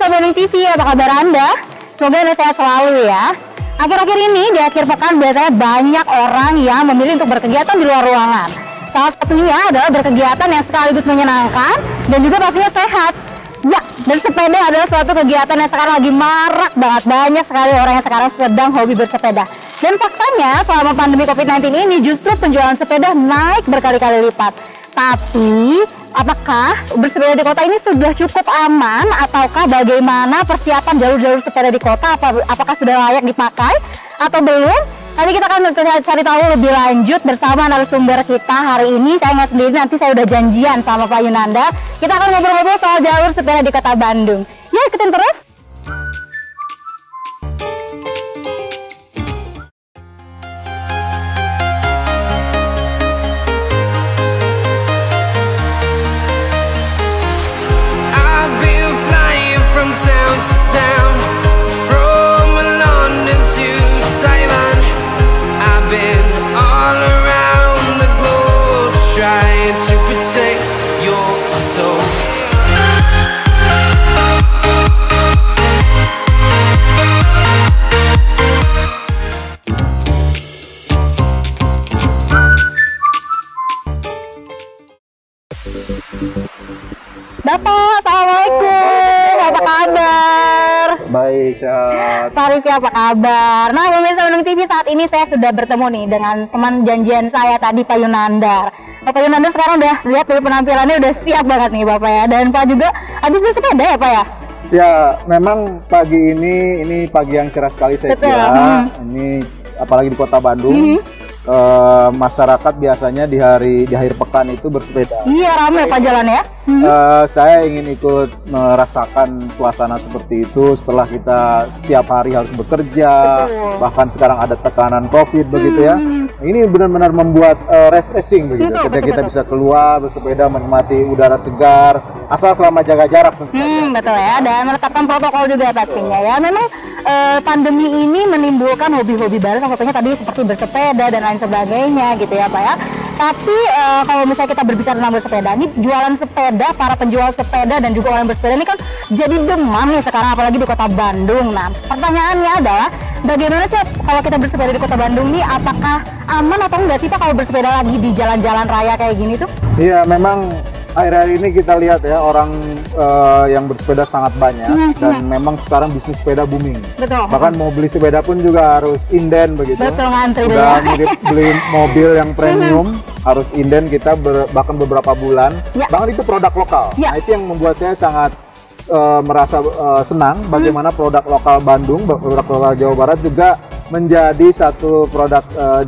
pemirsa Bandung TV, apa kabar Anda? Semoga Anda sehat selalu ya. Akhir-akhir ini di akhir pekan biasanya banyak orang yang memilih untuk berkegiatan di luar ruangan. Salah satunya adalah berkegiatan yang sekaligus menyenangkan dan juga pastinya sehat. Ya, bersepeda adalah suatu kegiatan yang sekarang lagi marak banget. Banyak sekali orang yang sekarang sedang hobi bersepeda. Dan faktanya selama pandemi COVID-19 ini justru penjualan sepeda naik berkali-kali lipat. Tapi, apakah bersepeda di kota ini sudah cukup aman ataukah bagaimana persiapan jalur-jalur sepeda di kota? Apakah sudah layak dipakai atau belum? Nanti kita akan cari tahu lebih lanjut bersama narasumber kita hari ini. Saya nggak sendiri, nanti saya udah janjian sama Pak Yunanda. Kita akan ngobrol-ngobrol soal jalur sepeda di kota Bandung. Yuk ikutin terus. Town to town, from London to Taiwan, I've been all around the globe trying to protect your soul. Bapak, Assalamualaikum. Apa kabar? Baik, sehat. Pak Rizky, apa kabar? Nah, pemirsa Bandung TV, saat ini saya sudah bertemu nih dengan teman janjian saya tadi, Pak Yunandar. Pak Yunandar sekarang udah lihat dari penampilannya udah siap banget nih Bapak ya. Dan Pak juga habis bersepeda ya Pak ya? Ya, memang pagi ini pagi yang cerah sekali saya kira. Ini apalagi di kota Bandung. Masyarakat biasanya di akhir pekan itu bersepeda. Iya, ramai Pak jalan ya. Saya ingin ikut merasakan suasana seperti itu setelah kita setiap hari harus bekerja. Bahkan sekarang ada tekanan COVID begitu ya. Ini benar-benar membuat refreshing begitu. Kita bisa keluar bersepeda menikmati udara segar, asal selama jaga jarak tentunya. Betul ya, dan menetapkan protokol juga pastinya ya. Memang pandemi ini menimbulkan hobi-hobi baru, salah satunya tadi seperti bersepeda dan lain sebagainya gitu ya Pak ya. Tapi kalau misalnya kita berbicara tentang bersepeda, ini jualan sepeda, para penjual sepeda dan juga orang bersepeda ini kan jadi demam nih sekarang, apalagi di kota Bandung. Nah, pertanyaannya adalah bagaimana sih kalau kita bersepeda di kota Bandung nih, apakah aman atau enggak sih Pak kalau bersepeda lagi di jalan-jalan raya kayak gini tuh? Iya, memang akhir-akhir ini kita lihat ya orang yang bersepeda sangat banyak dan memang sekarang bisnis sepeda booming. Betul. Bahkan mau beli sepeda pun juga harus inden begitu. Betul, ngantri dulu. Beli mobil yang premium harus inden kita bahkan beberapa bulan. Bahkan itu produk lokal. Nah, itu yang membuat saya sangat merasa senang bagaimana produk lokal Bandung, produk lokal Jawa Barat juga menjadi satu produk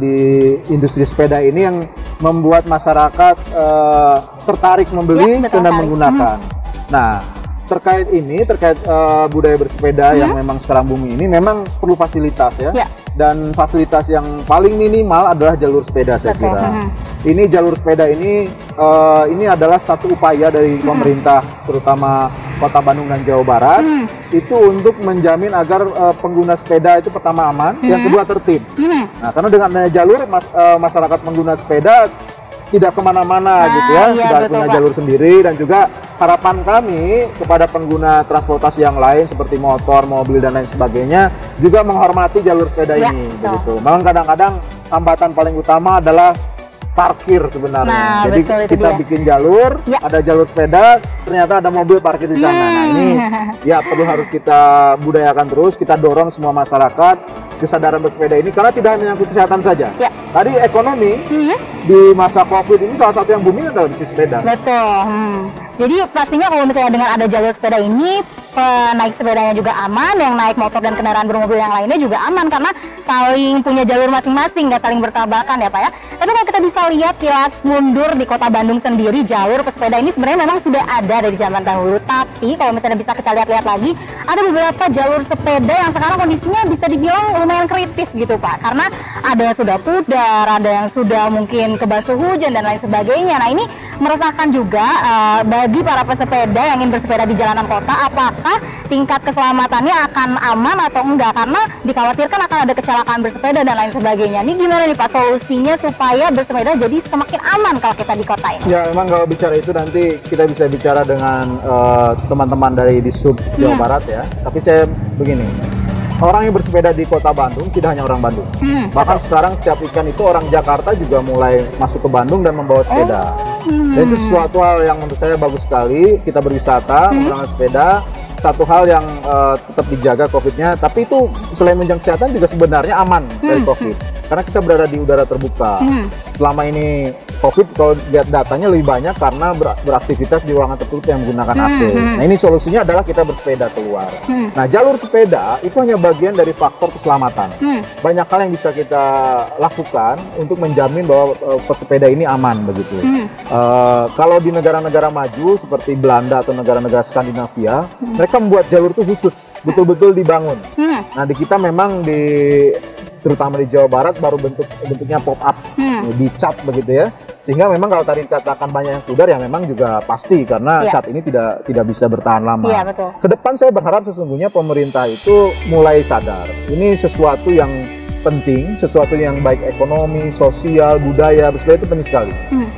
di industri sepeda ini yang membuat masyarakat tertarik membeli dan menggunakan. Nah, terkait budaya bersepeda yang memang sekarang booming ini memang perlu fasilitas ya. Dan fasilitas yang paling minimal adalah jalur sepeda saya kira. Ini jalur sepeda ini adalah satu upaya dari pemerintah terutama Kota Bandung dan Jawa Barat itu untuk menjamin agar pengguna sepeda itu pertama aman, yang kedua tertib. Nah, karena dengan adanya jalur masyarakat pengguna sepeda tidak kemana-mana gitu ya, sudah punya jalur sendiri. Dan juga harapan kami kepada pengguna transportasi yang lain seperti motor, mobil dan lain sebagainya juga menghormati jalur sepeda ini begitu. Memang kadang-kadang hambatan paling utama adalah parkir sebenarnya. Nah, jadi kita bikin jalur, ada jalur sepeda, ternyata ada mobil parkir di sana. Nah, ini ya harus kita budayakan terus, kita dorong semua masyarakat kesadaran bersepeda ini karena tidak hanya menyangkut kesehatan saja. Tadi ekonomi di masa COVID ini salah satu yang booming adalah bisnis sepeda. Betul. Jadi pastinya kalau misalnya dengan ada jalur sepeda ini, naik sepedanya juga aman, yang naik motor dan kendaraan bermobil yang lainnya juga aman karena saling punya jalur masing-masing, nggak saling bertabrakan ya Pak ya. Tapi kalau kita bisa lihat kilas mundur di kota Bandung sendiri, jalur pesepeda ini sebenarnya memang sudah ada dari zaman dahulu. Tapi kalau misalnya bisa kita lihat-lihat lagi, ada beberapa jalur sepeda yang sekarang kondisinya bisa dibilang lumayan kritis gitu Pak. Karena ada yang sudah pudar, ada yang sudah mungkin kebasuh hujan dan lain sebagainya. Nah, ini meresahkan juga bagi bagi para pesepeda yang ingin bersepeda di jalanan kota, apakah tingkat keselamatannya akan aman atau enggak? Karena dikhawatirkan akan ada kecelakaan bersepeda dan lain sebagainya. Ini gimana nih Pak solusinya supaya bersepeda jadi semakin aman kalau kita di kota ini? Ya, memang kalau bicara itu nanti kita bisa bicara dengan teman-teman dari Dishub Jawa Barat ya. Tapi saya begini, orang yang bersepeda di kota Bandung tidak hanya orang Bandung. Bahkan sekarang setiap weekend itu orang Jakarta juga mulai masuk ke Bandung dan membawa sepeda. Dan itu sesuatu hal yang menurut saya bagus sekali. Kita berwisata menggunakan sepeda, satu hal yang tetap dijaga COVID-nya. Tapi itu selain menunjang kesehatan juga sebenarnya aman dari COVID. Karena kita berada di udara terbuka. Selama ini COVID kalau lihat datanya lebih banyak karena beraktivitas di ruangan tertutup yang menggunakan AC. Nah, ini solusinya adalah kita bersepeda keluar. Nah, jalur sepeda itu hanya bagian dari faktor keselamatan. Banyak hal yang bisa kita lakukan untuk menjamin bahwa pesepeda ini aman begitu. Kalau di negara-negara maju seperti Belanda atau negara-negara Skandinavia, mereka membuat jalur itu khusus, betul-betul dibangun. Nah, di kita memang terutama di Jawa Barat baru bentuknya pop up, dicat begitu ya. Sehingga memang kalau tadi dikatakan banyak yang pudar ya memang juga pasti karena cat ini tidak bisa bertahan lama. Iya, betul. Kedepan saya berharap sesungguhnya pemerintah itu mulai sadar. Ini sesuatu yang penting, sesuatu yang baik ekonomi, sosial, budaya, bersepeda itu penting sekali.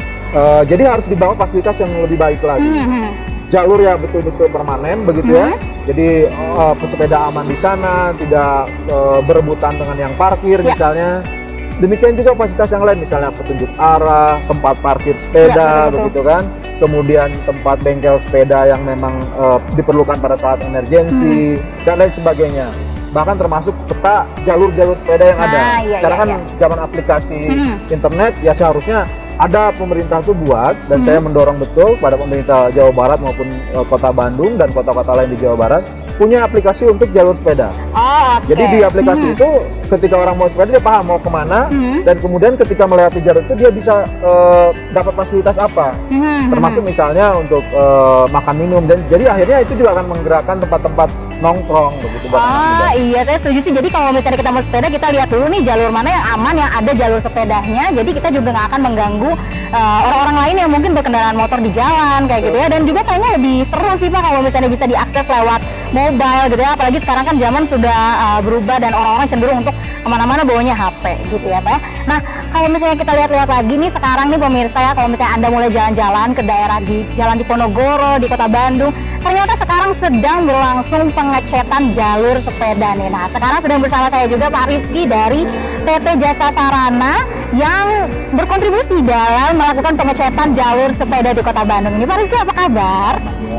Jadi harus dibangun fasilitas yang lebih baik lagi. Jalur ya betul-betul permanen begitu ya. Jadi pesepeda aman di sana, tidak berebutan dengan yang parkir misalnya. Demikian juga fasilitas yang lain, misalnya petunjuk arah, tempat parkir sepeda, begitu kan. Kemudian tempat bengkel sepeda yang memang diperlukan pada saat emergensi dan lain sebagainya. Bahkan termasuk peta jalur-jalur sepeda yang ada. Sekarang kan zaman aplikasi internet, ya seharusnya ada pemerintah itu buat, dan saya mendorong betul pada pemerintah Jawa Barat maupun kota Bandung dan kota-kota lain di Jawa Barat punya aplikasi untuk jalur sepeda. Jadi di aplikasi itu ketika orang mau sepeda dia paham mau kemana, dan kemudian ketika melewati jalur itu dia bisa dapat fasilitas apa, termasuk misalnya untuk makan minum, dan jadi akhirnya itu juga akan menggerakkan tempat-tempat nongkrong begitu. Iya, saya setuju sih. Jadi kalau misalnya kita mau sepeda, kita lihat dulu nih jalur mana yang aman, yang ada jalur sepedanya. Jadi kita juga nggak akan mengganggu orang-orang lain yang mungkin berkendaraan motor di jalan kayak gitu ya. Dan juga kayaknya lebih seru sih Pak kalau misalnya bisa diakses lewat mobile gitu ya. Apalagi sekarang kan zaman sudah berubah dan orang-orang cenderung untuk kemana-mana bawanya HP gitu ya Pak. Nah, kalau misalnya kita lihat-lihat lagi nih sekarang nih pemirsa ya, kalau misalnya Anda mulai jalan-jalan ke daerah jalan di Ponorogo, di kota Bandung, ternyata sekarang sedang berlangsung pengecetan jalur sepeda nih. Nah, sekarang sedang bersama saya juga Pak Rizky dari PT Jasa Sarana yang berkontribusi dalam melakukan pengecetan jalur sepeda di kota Bandung ini. Pak Rizky, apa kabar?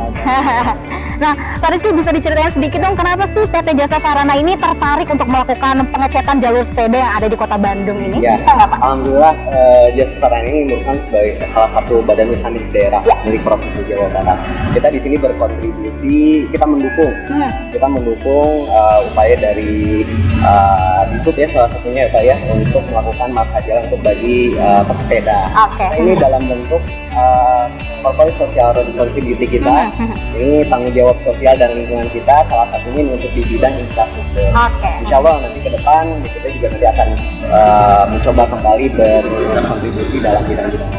Nah, Pak Rizky bisa diceritain sedikit dong kenapa sih PT Jasa Sarana ini tertarik untuk melakukan pengecetan jalur sepeda yang ada di kota Bandung ini? Ya, alhamdulillah Jasa Sarana ini merupakan sebagai salah satu badan usaha milik daerah milik Provinsi Jawa Barat. Kita di sini berkontribusi, kita mendukung upaya dari Dishub ya, salah satunya ya Pak ya, untuk melakukan marka jalan untuk bagi pesepeda. Ini dalam bentuk corporate social responsibility kita. Ini tanggung jawab sosial dan lingkungan kita, salah satunya untuk di bidang infrastruktur. Insya Allah nanti ke depan kita juga nanti akan mencoba kembali berkontribusi dalam bidang-bidang.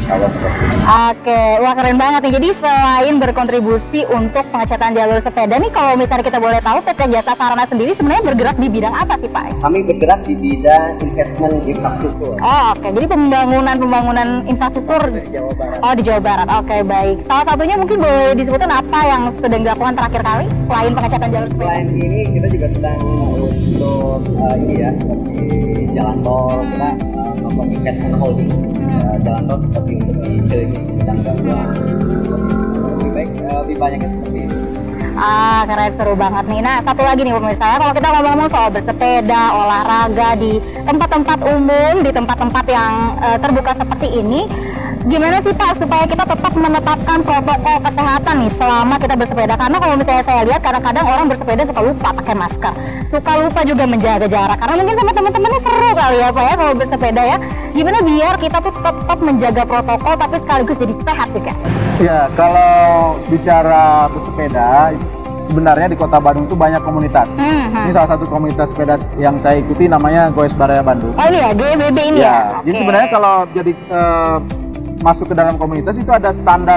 Wah keren banget nih. Jadi selain berkontribusi untuk pengecetan jalur sepeda nih, kalau misalnya kita boleh tahu PT Jasa Sarana sendiri sebenarnya bergerak di bidang apa sih Pak? Kami bergerak di bidang investment infrastruktur. Jadi pembangunan infrastruktur di Jawa Barat. Di Jawa Barat. Baik. Salah satunya mungkin boleh disebutkan apa yang sedang dilakukan terakhir kali selain pengecetan jalur sepeda? Selain ini kita juga sedang untuk ini ya, seperti jalan tol kita melakukan investment holding. Jalan tol seperti untuk di Cilenyi dan gangguan lebih banyaknya seperti itu. Keren, seru banget nih. Nah, satu lagi nih pemirsa, kalau kita ngomong-ngomong soal bersepeda, olahraga di tempat-tempat umum, di tempat-tempat yang terbuka seperti ini, gimana sih Pak supaya kita tetap menetapkan protokol kesehatan nih selama kita bersepeda? Karena kalau misalnya saya lihat kadang-kadang orang bersepeda suka lupa pakai masker, suka lupa juga menjaga jarak, karena mungkin sama teman-temannya seru kali ya Pak ya kalau bersepeda ya. Gimana biar kita tuh tetap menjaga protokol tapi sekaligus jadi sehat juga? Ya, kalau bicara bersepeda, sebenarnya di kota Bandung itu banyak komunitas. Ini salah satu komunitas sepeda yang saya ikuti namanya Goes Baraya Bandung. Ini ya, GBB ini ya? Jadi sebenarnya kalau jadi masuk ke dalam komunitas itu ada standar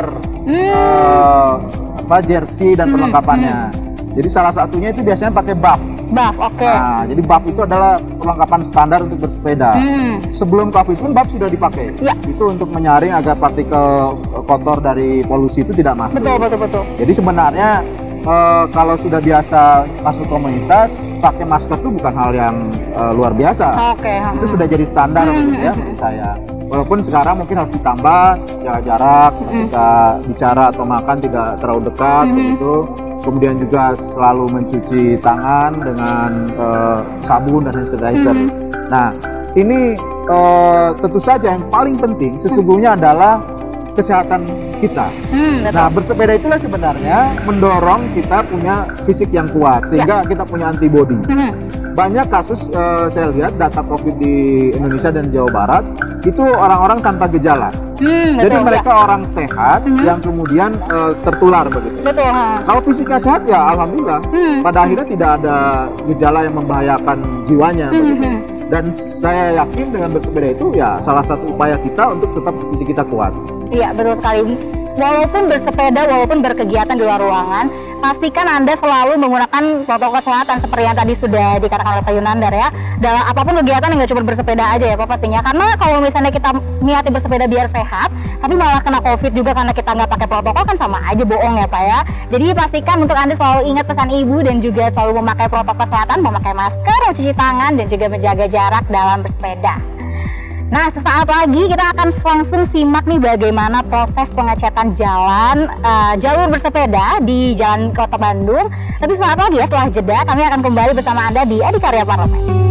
jersey dan perlengkapannya. Jadi salah satunya itu biasanya pakai buff. Buff, oke. Nah, jadi buff itu adalah perlengkapan standar untuk bersepeda. Sebelum COVID pun buff sudah dipakai. Ya. Itu untuk menyaring agar partikel kotor dari polusi itu tidak masuk. Betul. Jadi sebenarnya kalau sudah biasa masuk komunitas, pakai masker itu bukan hal yang luar biasa. Oke. Itu sudah jadi standar gitu ya menurut saya. Walaupun sekarang mungkin harus ditambah jarak-jarak ketika bicara atau makan tidak terlalu dekat begitu. Kemudian juga selalu mencuci tangan dengan sabun dan sanitizer. Nah, ini tentu saja yang paling penting sesungguhnya adalah kesehatan kita. Nah, bersepeda itulah sebenarnya mendorong kita punya fisik yang kuat sehingga kita punya antibodi. Banyak kasus saya lihat data COVID di Indonesia dan Jawa Barat itu orang-orang tanpa gejala. Jadi mereka orang sehat yang kemudian tertular begitu. Betul. Kalau fisiknya sehat ya alhamdulillah. Pada akhirnya tidak ada gejala yang membahayakan jiwanya begitu. Dan saya yakin dengan bersepeda itu ya salah satu upaya kita untuk tetap fisik kita kuat. Iya, betul sekali. Walaupun bersepeda, walaupun berkegiatan di luar ruangan, pastikan Anda selalu menggunakan protokol kesehatan seperti yang tadi sudah dikatakan oleh Pak Yunandar ya. Dalam apapun kegiatan yang nggak cuma bersepeda aja ya Pak pastinya. Karena kalau misalnya kita niati bersepeda biar sehat, tapi malah kena COVID juga karena kita nggak pakai protokol kan sama aja bohong ya Pak ya. Jadi pastikan untuk Anda selalu ingat pesan Ibu dan juga selalu memakai protokol kesehatan, memakai masker, mencuci tangan, dan juga menjaga jarak dalam bersepeda. Nah, sesaat lagi kita akan langsung simak nih bagaimana proses pengecetan jalan jalur bersepeda di Jalan Kota Bandung. Tapi sesaat lagi ya, setelah jeda kami akan kembali bersama Anda di Adikarya Parlemen.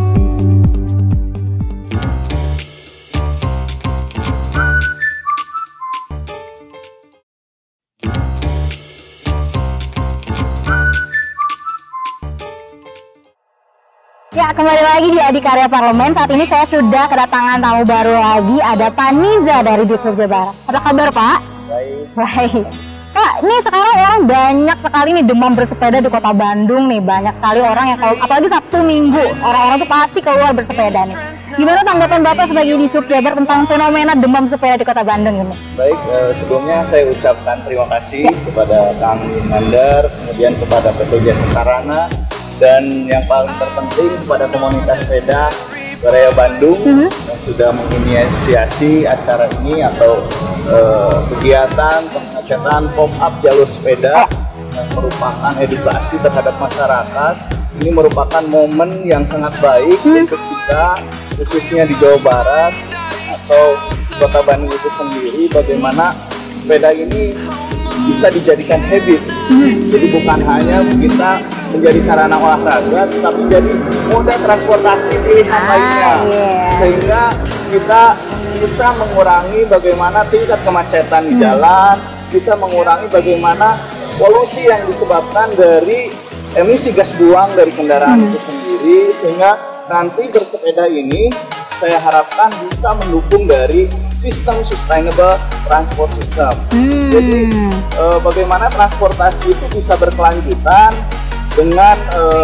Ya, kembali lagi di Adikarya Parlemen. Saat ini saya sudah kedatangan tamu baru lagi, ada Pak Niza dari Dishub Jawa Barat. Apa kabar Pak? Baik. Pak, ini sekarang orang banyak sekali nih demam bersepeda di Kota Bandung nih. Banyak sekali orang yang kalau apalagi Sabtu Minggu, orang-orang tuh pasti keluar bersepeda nih. Gimana tanggapan Bapak sebagai Dishub Jawa Barat tentang fenomena demam sepeda di Kota Bandung ini? Baik, sebelumnya saya ucapkan terima kasih kepada Kang Yunandar, kemudian kepada PT Jasa Sarana, dan yang paling terpenting kepada komunitas sepeda Raya Bandung yang sudah menginisiasi acara ini atau kegiatan pengecetan pop-up jalur sepeda yang merupakan edukasi terhadap masyarakat. Ini merupakan momen yang sangat baik untuk kita, khususnya di Jawa Barat atau Kota Bandung itu sendiri, bagaimana sepeda ini bisa dijadikan habit. Jadi bukan hanya kita menjadi sarana olahraga, tetapi jadi moda transportasi pilihan lainnya. Sehingga kita bisa mengurangi bagaimana tingkat kemacetan di jalan, bisa mengurangi bagaimana polusi yang disebabkan dari emisi gas buang dari kendaraan itu sendiri, sehingga nanti bersepeda ini saya harapkan bisa mendukung dari sistem sustainable transport system. Jadi bagaimana transportasi itu bisa berkelanjutan dengan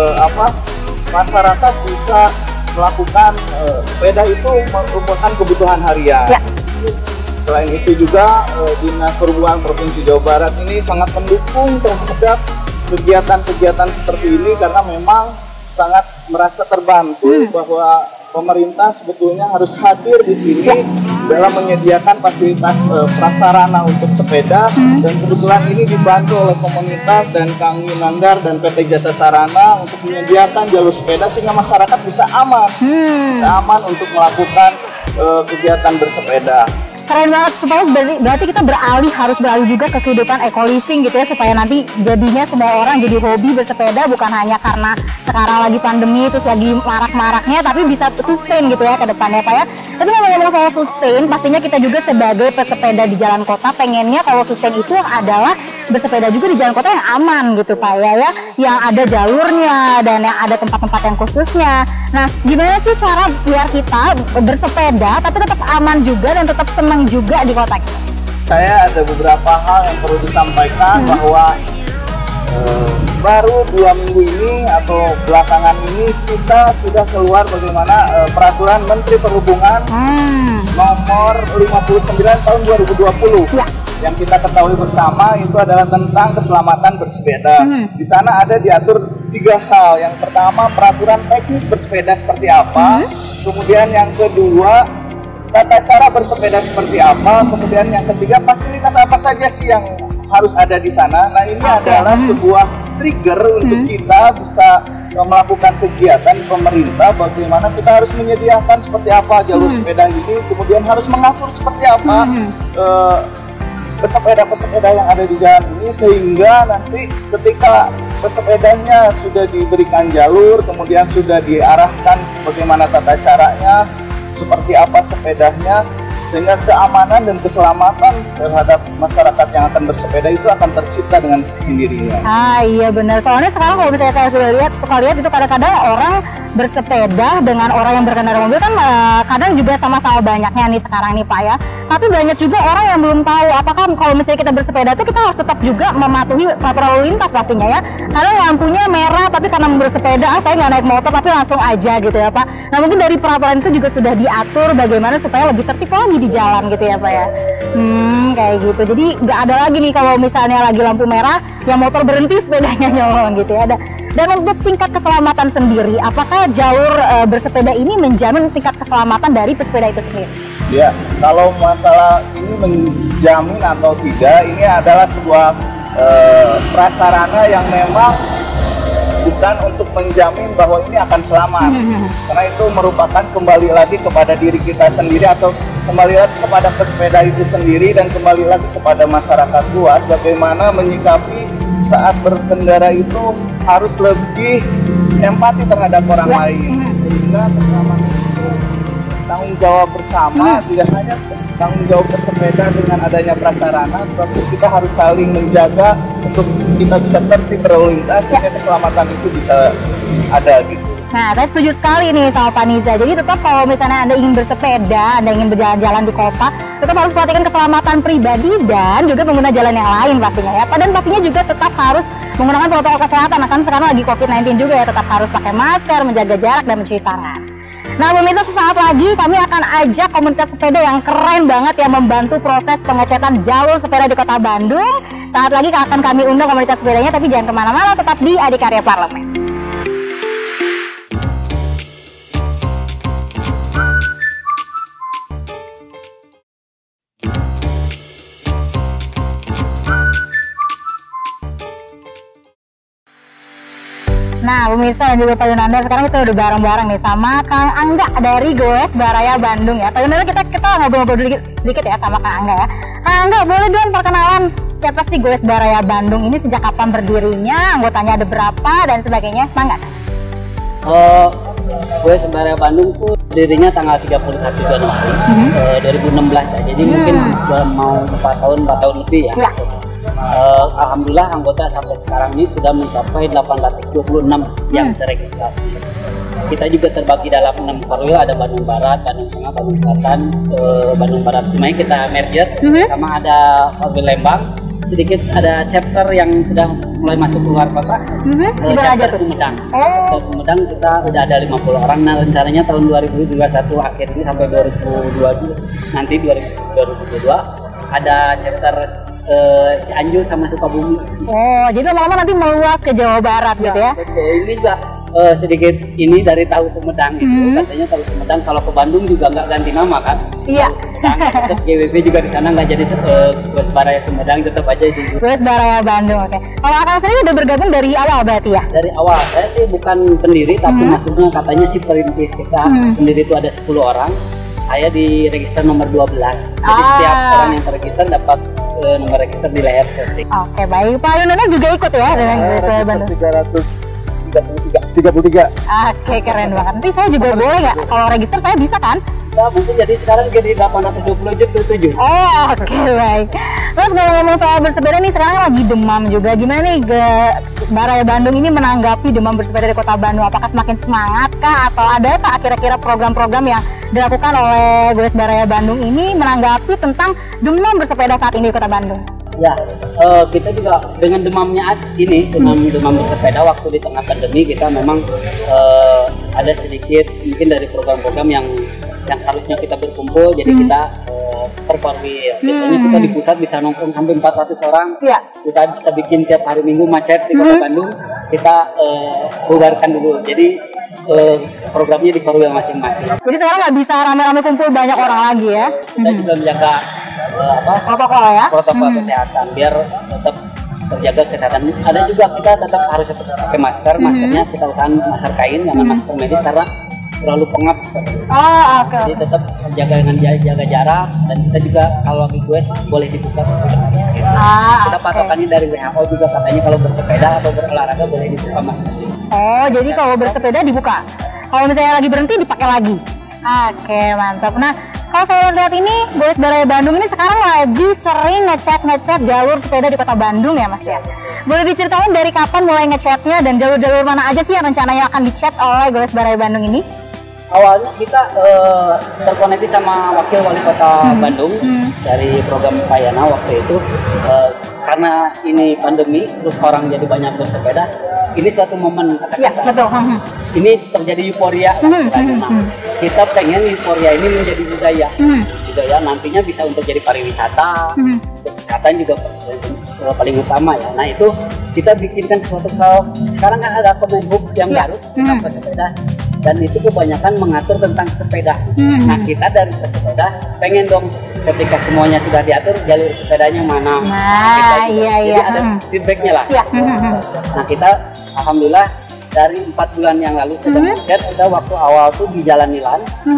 masyarakat bisa melakukan sepeda itu merupakan kebutuhan harian. Selain itu juga Dinas Perhubungan Provinsi Jawa Barat ini sangat mendukung terhadap kegiatan-kegiatan seperti ini karena memang sangat merasa terbantu bahwa pemerintah sebetulnya harus hadir di sini dalam menyediakan fasilitas prasarana untuk sepeda, dan kebetulan ini dibantu oleh komunitas dan Kang Yunandar dan PT Jasa Sarana untuk menyediakan jalur sepeda sehingga masyarakat bisa aman untuk melakukan kegiatan bersepeda. Keren banget, supaya berarti kita harus beralih juga ke kehidupan eco-living gitu ya, supaya nanti jadinya semua orang jadi hobi bersepeda, bukan hanya karena sekarang lagi pandemi terus lagi marak-maraknya, tapi bisa sustain gitu ya ke depannya Pak ya. Tapi ngomong-ngomong soal sustain, pastinya kita juga sebagai pesepeda di jalan kota pengennya kalau sustain itu adalah bersepeda juga di jalan kota yang aman gitu Pak ya, yang ada jalurnya dan yang ada tempat-tempat yang khususnya. Nah, gimana sih cara biar kita bersepeda tapi tetap aman juga dan tetap senang juga di kota kita? Saya ada beberapa hal yang perlu disampaikan bahwa baru 2 minggu ini atau belakangan ini kita sudah keluar bagaimana peraturan Menteri Perhubungan nomor 59 tahun 2020 yang kita ketahui bersama itu adalah tentang keselamatan bersepeda. Di sana ada diatur 3 hal. Yang pertama, peraturan teknis bersepeda seperti apa. Kemudian yang kedua, tata cara bersepeda seperti apa. Kemudian yang ketiga, fasilitas apa saja sih yang harus ada di sana. Nah, ini adalah sebuah trigger untuk kita bisa melakukan kegiatan pemerintah, bagaimana kita harus menyediakan seperti apa jalur sepeda ini, kemudian harus mengatur seperti apa pesepeda-pesepeda yang ada di jalan ini, sehingga nanti ketika pesepedanya sudah diberikan jalur, kemudian sudah diarahkan bagaimana tata caranya, seperti apa sepedanya, sehingga keamanan dan keselamatan terhadap masyarakat yang akan bersepeda itu akan tercipta dengan sendirinya. Iya benar, soalnya sekarang kalau misalnya saya suka lihat itu kadang-kadang orang bersepeda dengan orang yang berkendara mobil kan kadang juga sama-sama banyaknya nih sekarang nih Pak ya. Tapi banyak juga orang yang belum tahu apakah kalau misalnya kita bersepeda itu kita harus tetap juga mematuhi peraturan lalu lintas pastinya ya. Kadang lampunya merah tapi karena bersepeda saya nggak naik motor tapi langsung aja gitu ya Pak. Nah mungkin dari peraturan itu juga sudah diatur bagaimana supaya lebih tertib lagi di jalan gitu ya Pak ya. Kayak gitu. Jadi nggak ada lagi nih kalau misalnya lagi lampu merah yang motor berhenti sepedanya nyolong gitu ya. Dan untuk tingkat keselamatan sendiri, apakah jalur bersepeda ini menjamin tingkat keselamatan dari pesepeda itu sendiri? Ya, kalau masalah ini menjamin atau tidak, ini adalah sebuah prasarana yang memang bukan untuk menjamin bahwa ini akan selamat. Karena itu merupakan kembali lagi kepada diri kita sendiri atau kembali lagi kepada pesepeda itu sendiri dan kembali lagi kepada masyarakat luas bagaimana menyikapi saat berkendara itu harus lebih empati terhadap orang lain, sehingga keselamatan itu tanggung jawab bersama, tidak hanya tanggung jawab bersepeda dengan adanya prasarana, tapi kita harus saling menjaga untuk kita bisa tertib berlalu lintas sehingga keselamatan itu bisa ada gitu. Nah, saya setuju sekali nih sama Pak Niza. Jadi tetap kalau misalnya Anda ingin bersepeda, Anda ingin berjalan-jalan di kota, tetap harus perhatikan keselamatan pribadi dan juga pengguna jalan yang lain pastinya ya. Dan pastinya juga tetap harus menggunakan protokol kesehatan. Nah, kan sekarang lagi COVID-19 juga ya, tetap harus pakai masker, menjaga jarak dan mencuci tangan. Nah, pemirsa, sesaat lagi kami akan ajak komunitas sepeda yang keren banget yang membantu proses pengecetan jalur sepeda di Kota Bandung. Saat lagi akan kami undang komunitas sepedanya, tapi jangan kemana-mana, tetap di Adikarya Parlemen. Nah, pemirsa dan juga Pak Yunanda, sekarang kita udah bareng-bareng nih sama Kang Angga dari Goes Baraya Bandung ya. Pak Yunanda, kita ngobrol-ngobrol sedikit ya sama Kang Angga ya. Kang Angga, boleh dong perkenalan siapa sih Goes Baraya Bandung ini, sejak kapan berdirinya, anggotanya ada berapa dan sebagainya, Mangga? Goes Baraya Bandung tuh dirinya tanggal 31 Januari 2016 ya. Jadi mungkin udah mau 4 tahun lebih ya. Alhamdulillah anggota sampai sekarang ini sudah mencapai 826 yang terregistrasi. Kita juga terbagi dalam 6 korwil, ada Bandung Barat, Bandung Tengah, Bandung Selatan, Bandung Barat. Semuanya kita merger, sama ada korwil Lembang. Sedikit ada chapter yang sudah mulai masuk keluar kota. Chapter Sumedang. Chapter Sumedang kita udah ada 50 orang. Nah, rencananya tahun 2021 akhir ini sampai 2022 nanti 2022 ada chapter Cianjur sama Sukabumi. Oh, jadi lama-lama nanti meluas ke Jawa Barat gitu ya? Ini juga sedikit ini dari tahu Sumedang itu, katanya tahu Sumedang kalau ke Bandung juga nggak ganti nama kan? Iya. Tetap GWB juga di sana nggak jadi Goes Baraya Sumedang, tetap aja di Goes Baraya Bandung. Oke. Kalau Akang sendiri udah bergabung dari awal berarti ya? Dari awal. Saya sih bukan pendiri tapi maksudnya katanya si perintis kita pendiri itu ada 10 orang. Saya di register nomor 12. Jadi setiap orang yang terregister dapat nomor register di leher setting. Oke, baik. Pak Yunanda juga ikut ya dengan Goes Baraya Bandung? 333. Oke, keren banget. Nanti saya juga boleh nggak? Kalau register saya bisa kan? Nah, mungkin jadi sekarang jadi 827. Oh, oke, baik. Terus kalau ngomong soal bersepeda nih, sekarang lagi demam juga. Gimana nih Baraya Bandung ini menanggapi demam bersepeda di Kota Bandung? Apakah semakin semangat kah? Atau ada tak kira-kira program-program yang dilakukan oleh Goes Baraya Bandung ini menanggapi tentang demam bersepeda saat ini di Kota Bandung? Ya, kita juga dengan demamnya ini, demam bersepeda waktu di tengah pandemi kita memang ada sedikit mungkin dari program-program yang harusnya kita berkumpul, jadi kita terkoordinir. Biasanya kita di pusat bisa nongkrong sampai 400 orang. Ya. Kita bisa bikin tiap hari Minggu macet di Kota Bandung. Kita bubarkan dulu. Jadi programnya di Korea masing-masing. Jadi sekarang nggak bisa rame-rame kumpul banyak orang lagi ya? Kita juga menjaga protokol ya? Protokol kesehatan biar tetap terjaga kesehatan. Ada juga kita tetap harus pakai masker. Maskernya kita usahakan masker kain, jangan masker medis karena terlalu pengap. Oh, oke. Jadi tetap jaga dengan jaga jarak, dan kita juga kalau lagi gue boleh dibuka. Kita patokannya dari WHO juga katanya kalau bersepeda atau berolahraga boleh dibuka masker. Oh, jadi kalau bersepeda dibuka. Kalau misalnya lagi berhenti dipakai lagi. Oke, mantap. Nah, kalau saya lihat ini, Goes Baraya Bandung ini sekarang lagi sering ngecat jalur sepeda di Kota Bandung ya, Mas ya. Boleh diceritain dari kapan mulai ngecatnya dan jalur-jalur mana aja sih yang rencananya akan dicat oleh Goes Baraya Bandung ini? Awalnya kita terkoneksi sama Wakil Wali Kota Bandung dari program Payana waktu itu. Karena ini pandemi, terus orang jadi banyak bersepeda, ini suatu momen Ya, betul. Ini terjadi euforia. Kita pengen euforia ini menjadi budaya. Budaya nantinya bisa untuk jadi pariwisata, kesehatan juga paling utama ya. Nah itu kita bikinkan suatu hal. Sekarang kan ada Kemenhub yang baru tentang pesepeda, dan itu kebanyakan mengatur tentang sepeda. Nah kita dari sepeda pengen dong ketika semuanya sudah diatur, jalur sepedanya mana. Nah, Jadi ada feedbacknya lah. Nah kita alhamdulillah dari 4 bulan yang lalu sudah ada waktu awal tuh di Jalan Nilan,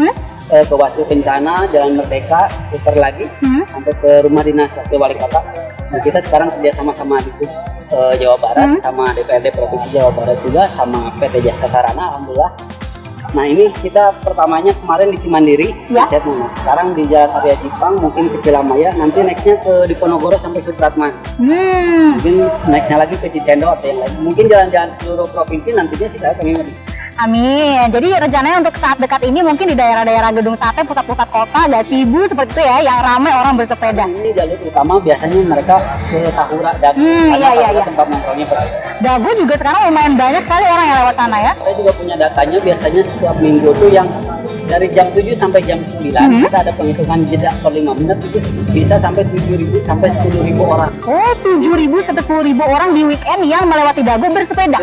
ke Wastu Kencana, Jalan Merdeka, putar lagi sampai ke rumah dinas Wakil Wali Kota. Nah kita sekarang kerja sama di Jawa Barat sama DPRD Provinsi Jawa Barat juga sama PT Jasa Sarana, alhamdulillah. Nah ini kita pertamanya kemarin di Cimandiri, sekarang di Jalan Arya Jipang, mungkin ke Cilamaya, nanti nextnya ke Diponegoro sampai Supratman. Mungkin nextnya lagi ke Cicendo atau yang lain. Mungkin jalan-jalan seluruh provinsi nantinya sih saya pengen lebih. Amin. Jadi rencananya untuk saat dekat ini mungkin di daerah-daerah Gedung Sate, pusat-pusat kota, Gasibu seperti itu ya, yang ramai orang bersepeda. Ini jalur utama biasanya mereka ke Tahura dan tempat nongkrongnya. Dago juga sekarang lumayan banyak sekali orang yang lewat sana ya. Saya juga punya datanya, biasanya setiap minggu tuh yang dari jam 7 sampai jam 9 kita ada penghitungan jeda per 5 menit, itu bisa sampai 7.000 sampai 10.000 orang. Oh, 7.000 sampai 10.000 orang di weekend yang melewati Dago bersepeda.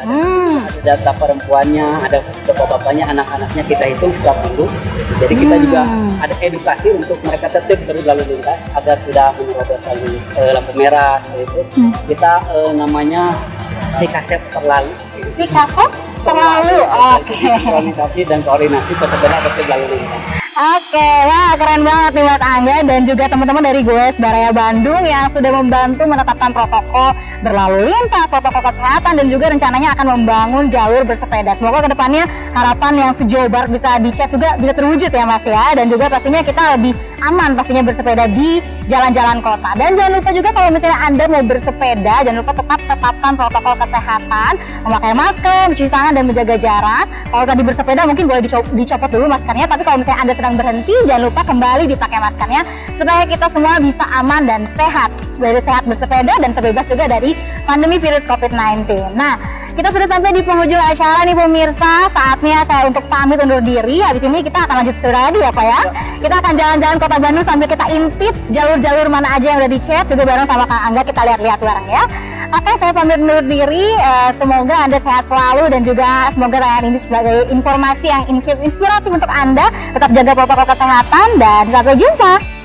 Ada data perempuannya, ada bapak-bapaknya, anak-anaknya kita hitung setiap minggu. Jadi kita juga ada edukasi untuk mereka tertib terus lalu lintas agar tidak menerobos lampu merah itu. Kita namanya Sikasep terlalu. Sikasep terlalu, oke. Koordinasi dan koordinasi pesepeda tertib lalu lintas. Oke, wah keren banget nih Mas Angga dan juga teman-teman dari Goes Baraya Bandung yang sudah membantu menetapkan protokol berlalu lintas, protokol kesehatan, dan juga rencananya akan membangun jalur bersepeda. Semoga kedepannya harapan yang sejauh barat bisa dicat juga bisa terwujud ya Mas ya, dan juga pastinya kita lebih aman pastinya bersepeda di jalan-jalan kota. Dan jangan lupa juga kalau misalnya Anda mau bersepeda, jangan lupa tetap tetapkan protokol kesehatan, memakai masker, mencuci tangan, dan menjaga jarak. Kalau tadi bersepeda mungkin boleh dicopot dulu maskernya, tapi kalau misalnya Anda sedang berhenti, jangan lupa kembali dipakai maskernya supaya kita semua bisa aman dan sehat, dari sehat bersepeda dan terbebas juga dari pandemi virus COVID-19. Nah, kita sudah sampai di penghujung acara nih pemirsa, saatnya saya untuk pamit undur diri. Habis ini kita akan lanjut sepeda lagi ya Pak ya. Kita akan jalan-jalan Kota Bandung sambil kita intip jalur-jalur mana aja yang udah dicet, juga bareng sama Kang Angga kita lihat-lihat bareng ya. Oke, saya pamit undur diri. Semoga Anda sehat selalu dan juga semoga tayangan ini sebagai informasi yang inspiratif untuk Anda. Tetap jaga protokol kesehatan dan sampai jumpa.